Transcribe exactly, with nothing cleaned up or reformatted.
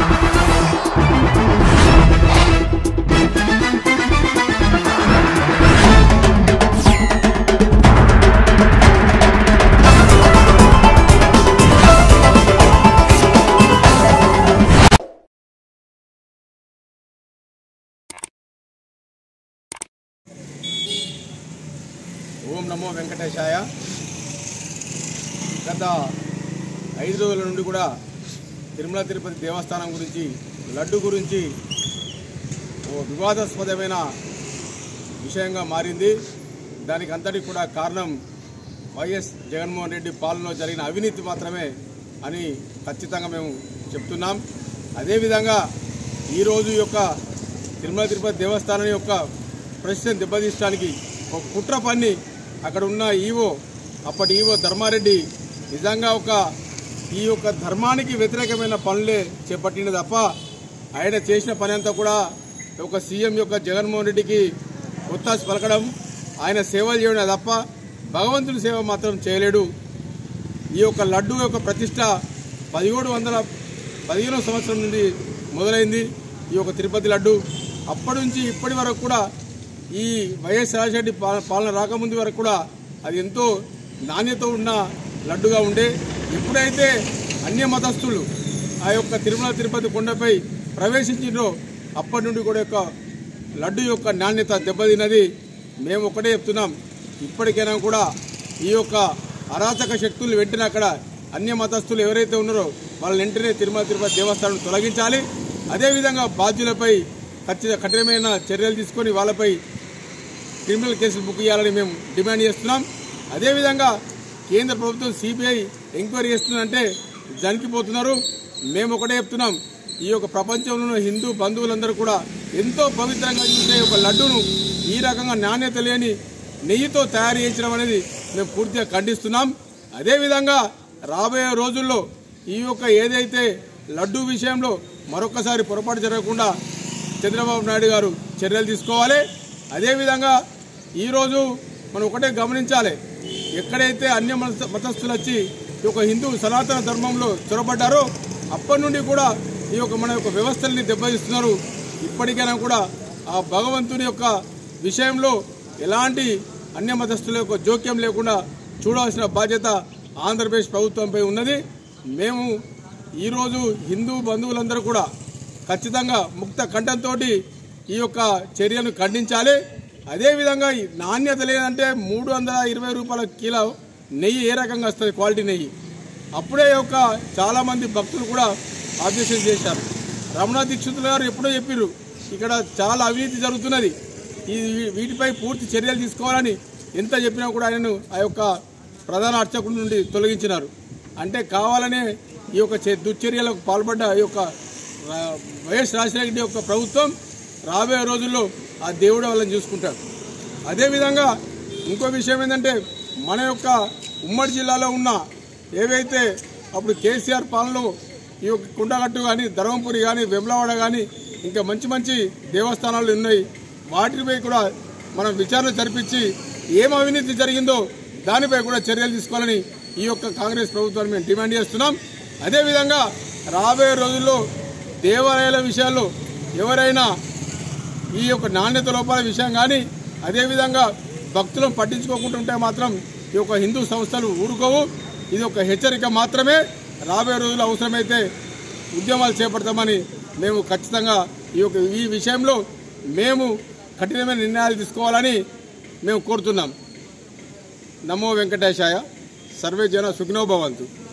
ఓం నమో వెంకటేశాయ. గత ఐదు రోజుల నుండి కూడా తిరుమల తిరుపతి దేవస్థానం గురించి, లడ్డు గురించి ఓ వివాదాస్పదమైన విషయంగా మారింది. దానికి అంతటికి కూడా కారణం వైఎస్ జగన్మోహన్ రెడ్డి పాలనలో జరిగిన అవినీతి మాత్రమే అని ఖచ్చితంగా మేము చెప్తున్నాం. అదేవిధంగా ఈరోజు యొక్క తిరుమల తిరుపతి దేవస్థానం యొక్క ప్రశ్న దెబ్బతీయడానికి ఒక కుట్ర పన్ని అక్కడ ఉన్న ఈవో, అప్పటి ఈవో ధర్మారెడ్డి నిజంగా ఒక ఈ యొక్క ధర్మానికి వ్యతిరేకమైన పనులే చేపట్టిన తప్ప ఆయన చేసిన పని అంతా కూడా ఒక సీఎం యొక్క జగన్మోహన్ రెడ్డికి ఒత్తాసు పలకడం, ఆయన సేవలు చేయడం తప్ప భగవంతుని సేవ మాత్రం చేయలేడు. ఈ యొక్క లడ్డు యొక్క ప్రతిష్ట పదిహేడు వందల పదిహేనవ సంవత్సరం నుండి మొదలైంది. ఈ యొక్క తిరుపతి లడ్డు అప్పటి నుంచి ఇప్పటి వరకు కూడా ఈ వైఎస్ రాజశేఖర పాలన రాకముందు వరకు కూడా అది ఎంతో నాణ్యత ఉన్న లడ్డుగా ఉండే. ఎప్పుడైతే అన్య మతస్థులు ఆ యొక్క తిరుమల తిరుపతి కొండపై ప్రవేశించిండ్రో అప్పటి నుండి కూడా యొక్క లడ్డు యొక్క నాణ్యత దెబ్బతిన్నది. మేము ఒకటే చెప్తున్నాం, ఇప్పటికైనా కూడా ఈ యొక్క అరాచక శక్తులు వెంటనే అక్కడ అన్య మతస్థులు ఎవరైతే ఉన్నారో వాళ్ళని వెంటనే తిరుమల తిరుపతి దేవస్థానం తొలగించాలి. అదేవిధంగా బాధ్యులపై ఖచ్చితంగా కఠినమైన చర్యలు తీసుకొని వాళ్ళపై క్రిమినల్ కేసులు బుక్ చేయాలని మేము డిమాండ్ చేస్తున్నాం. అదేవిధంగా కేంద్ర ప్రభుత్వం సిబిఐ ఎంక్వైరీ చేస్తుందంటే జనికిపోతున్నారు. మేము ఒకటే చెప్తున్నాం, ఈ యొక్క ప్రపంచంలో హిందూ బంధువులందరూ కూడా ఎంతో పవిత్రంగా చూసే ఒక లడ్డును ఈ రకంగా నాణ్యత లేని నెయ్యితో తయారు చేయించడం అనేది మేము పూర్తిగా ఖండిస్తున్నాం. అదేవిధంగా రాబోయే రోజుల్లో ఈ యొక్క ఏదైతే లడ్డు విషయంలో మరొకసారి పొరపాటు జరగకుండా చంద్రబాబు నాయుడు గారు చర్యలు తీసుకోవాలి. అదేవిధంగా ఈరోజు మనం ఒకటే గమనించాలి, ఎక్కడైతే అన్య మతస్థులు వచ్చి ఈ యొక్క హిందూ సనాతన ధర్మంలో చొరబడ్డారో అప్పటి నుండి కూడా ఈ యొక్క మన యొక్క వ్యవస్థల్ని దెబ్బతీస్తున్నారు. ఇప్పటికైనా కూడా ఆ భగవంతుని యొక్క విషయంలో ఎలాంటి అన్య మతస్థుల యొక్క జోక్యం లేకుండా చూడాల్సిన బాధ్యత ఆంధ్రప్రదేశ్ ప్రభుత్వంపై ఉన్నది. మేము ఈరోజు హిందూ బంధువులందరూ కూడా ఖచ్చితంగా ముక్త కంఠంతో ఈ యొక్క చర్యను ఖండించాలి. అదేవిధంగా నాణ్యత లేదంటే మూడు వందల ఇరవై రూపాయల కిలో నెయ్యి ఏ రకంగా వస్తుంది, క్వాలిటీ నెయ్యి. అప్పుడే యొక్క చాలామంది భక్తులు కూడా ఆబ్జెక్షన్ చేశారు. రమణ దీక్షితులు గారు ఎప్పుడో చెప్పారు, ఇక్కడ చాలా అవినీతి జరుగుతున్నది, ఈ వీటిపై పూర్తి చర్యలు తీసుకోవాలని ఎంత చెప్పినా కూడా ఆయనను ఆ యొక్క ప్రధాన అర్చకుడి నుండి తొలగించినారు. అంటే కావాలనే ఈ యొక్క దుశ్చర్యలకు పాల్పడ్డ ఈ యొక్క వైఎస్ రాజశేఖర రెడ్డి యొక్క ప్రభుత్వం రాబోయే రోజుల్లో ఆ దేవుడు వాళ్ళని చూసుకుంటాడు. అదేవిధంగా ఇంకో విషయం ఏంటంటే, మన యొక్క ఉమ్మడి జిల్లాలో ఉన్న ఏవైతే అప్పుడు కేసీఆర్ పాలనలో ఈ యొక్క కుండగట్టు కానీ, ధర్మపురి కానీ, వెమ్లవాడ కానీ ఇంకా మంచి మంచి దేవస్థానాలు ఉన్నాయి. వాటిపై కూడా మనం విచారణ జరిపించి ఏం అవినీతి జరిగిందో దానిపై కూడా చర్యలు తీసుకోవాలని ఈ యొక్క కాంగ్రెస్ ప్రభుత్వాన్ని మేము డిమాండ్ చేస్తున్నాం. అదేవిధంగా రాబోయే రోజుల్లో దేవాలయాల విషయాల్లో ఎవరైనా ఈ యొక్క నాణ్యత లోపాల విషయం కానీ, అదేవిధంగా భక్తులను పట్టించుకోకుంటుంటే మాత్రం ఈ యొక్క హిందూ సంస్థలు ఊరుకోవు. ఇది ఒక హెచ్చరిక మాత్రమే. రాబోయే రోజుల్లో అవసరమైతే ఉద్యమాలు చేపడతామని మేము ఖచ్చితంగా ఈ యొక్క ఈ విషయంలో మేము కఠినమైన నిర్ణయాలు తీసుకోవాలని మేము కోరుతున్నాం. నమో వెంకటేశాయ. సర్వే జన సుఖినో భవంతు.